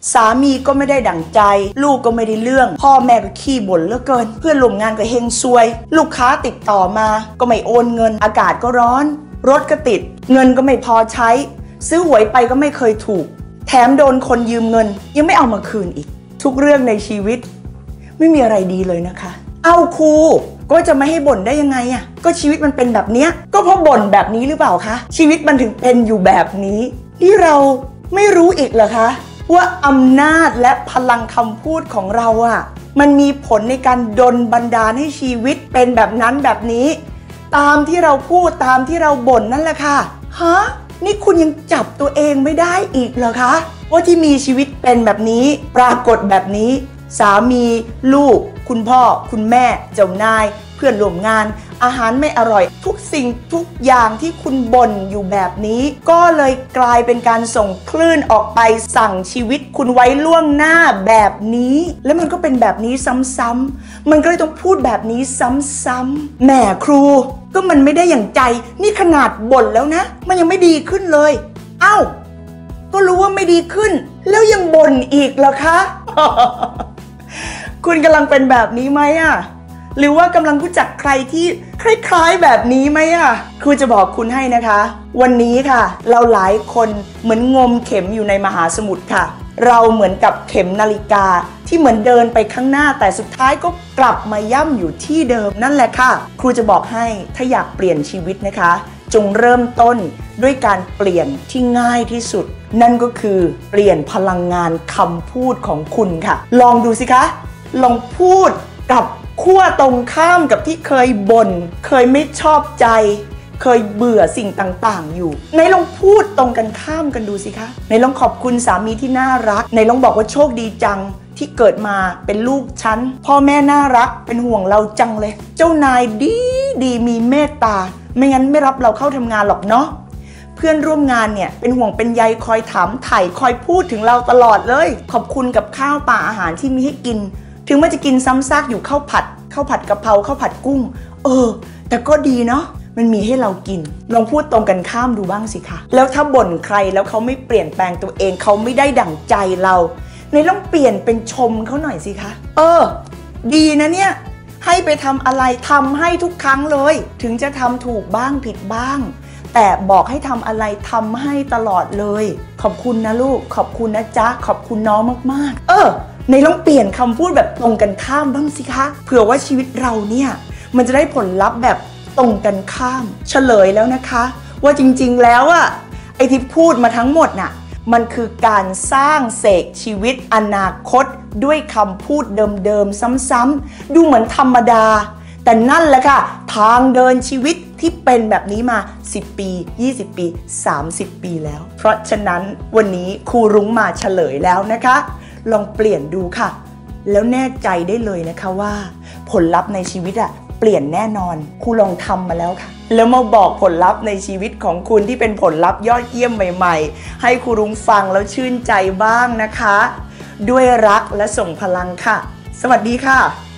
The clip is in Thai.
สามีก็ไม่ได้ดั่งใจลูกก็ไม่ได้เรื่องพ่อแม่ก็ขี้บ่นเหลือเกินเพื่อนร่วมงานก็เฮงซวยลูกค้าติดต่อมาก็ไม่โอนเงินอากาศก็ร้อนรถก็ติดเงินก็ไม่พอใช้ซื้อหวยไปก็ไม่เคยถูกแถมโดนคนยืมเงินยังไม่เอามาคืนอีกทุกเรื่องในชีวิตไม่มีอะไรดีเลยนะคะเอาครูก็จะไม่ให้บ่นได้ยังไงอ่ะก็ชีวิตมันเป็นแบบเนี้ยก็เพราะบ่นแบบนี้หรือเปล่าคะชีวิตมันถึงเป็นอยู่แบบนี้ที่เราไม่รู้อีกเหรอคะว่าอำนาจและพลังคำพูดของเราอ่ะมันมีผลในการดลบันดาลให้ชีวิตเป็นแบบนั้นแบบนี้ตามที่เราพูดตามที่เราบ่นนั่นแหละค่ะฮะนี่คุณยังจับตัวเองไม่ได้อีกเหรอคะว่าที่มีชีวิตเป็นแบบนี้ปรากฏแบบนี้สามีลูกคุณพ่อคุณแม่เจ้านายเพื่อนร่วมงานอาหารไม่อร่อยทุกสิ่งทุกอย่างที่คุณบ่นอยู่แบบนี้ก็เลยกลายเป็นการส่งคลื่นออกไปสั่งชีวิตคุณไว้ล่วงหน้าแบบนี้แล้วมันก็เป็นแบบนี้ซ้ำๆมันก็เลยต้องพูดแบบนี้ซ้ำๆแหมครูก็มันไม่ได้อย่างใจนี่ขนาดบ่นแล้วนะมันยังไม่ดีขึ้นเลยเอ้าก็รู้ว่าไม่ดีขึ้นแล้วยังบ่นอีกเหรอคะ คุณกำลังเป็นแบบนี้ไหมอะหรือว่ากำลังรู้จักใครที่คล้ายๆแบบนี้ไหมอะครูจะบอกคุณให้นะคะวันนี้ค่ะเราหลายคนเหมือนงมเข็มอยู่ในมหาสมุทรค่ะเราเหมือนกับเข็มนาฬิกาที่เหมือนเดินไปข้างหน้าแต่สุดท้ายก็กลับมาย่ำอยู่ที่เดิมนั่นแหละค่ะครูจะบอกให้ถ้าอยากเปลี่ยนชีวิตนะคะจงเริ่มต้นด้วยการเปลี่ยนที่ง่ายที่สุดนั่นก็คือเปลี่ยนพลังงานคำพูดของคุณค่ะลองดูสิคะลองพูดกับขั้วตรงข้ามกับที่เคยบ่นเคยไม่ชอบใจเคยเบื่อสิ่งต่างๆอยู่ไหนลองพูดตรงกันข้ามกันดูสิคะไหนลองขอบคุณสามีที่น่ารักไหนลองบอกว่าโชคดีจังที่เกิดมาเป็นลูกฉันพ่อแม่น่ารักเป็นห่วงเราจังเลยเจ้านายดีมีเมตตาไม่งั้นไม่รับเราเข้าทำงานหรอกเนาะเพื่อนร่วมงานเนี่ยเป็นห่วงเป็นใยคอยถามไถ่คอยพูดถึงเราตลอดเลยขอบคุณกับข้าวปลาอาหารที่มีให้กินถึงมันจะกินซ้ำซากอยู่ข้าวผัดกะเพราข้าวผัดกุ้งแต่ก็ดีเนาะมันมีให้เรากินลองพูดตรงกันข้ามดูบ้างสิคะแล้วถ้าบ่นใครแล้วเขาไม่เปลี่ยนแปลงตัวเองเขาไม่ได้ดั่งใจเราในลองเปลี่ยนเป็นชมเขาหน่อยสิคะดีนะเนี่ยให้ไปทำอะไรทำให้ทุกครั้งเลยถึงจะทำถูกบ้างผิดบ้างแต่บอกให้ทำอะไรทำให้ตลอดเลยขอบคุณนะลูกขอบคุณนะจ๊ะขอบคุณน้องมากๆในลองเปลี่ยนคำพูดแบบตรงกันข้ามบ้างสิคะเผื่อว่าชีวิตเราเนี่ยมันจะได้ผลลัพธ์แบบตรงกันข้ามเฉลยแล้วนะคะว่าจริงๆแล้วอะไอ้ที่พูดมาทั้งหมดน่ะมันคือการสร้างเสกชีวิตอนาคตด้วยคำพูดเดิมๆซ้ำๆดูเหมือนธรรมดาแต่นั่นแหละค่ะทางเดินชีวิตที่เป็นแบบนี้มา10 ปี20 ปี30 ปีแล้วเพราะฉะนั้นวันนี้ครูรุ้งมาเฉลยแล้วนะคะลองเปลี่ยนดูค่ะแล้วแน่ใจได้เลยนะคะว่าผลลัพธ์ในชีวิตอะเปลี่ยนแน่นอนครูลองทำมาแล้วค่ะแล้วมาบอกผลลัพธ์ในชีวิตของคุณที่เป็นผลลัพธ์ยอดเยี่ยมใหม่ๆให้ครูรุ้งฟังแล้วชื่นใจบ้างนะคะด้วยรักและส่งพลังค่ะสวัสดีค่ะ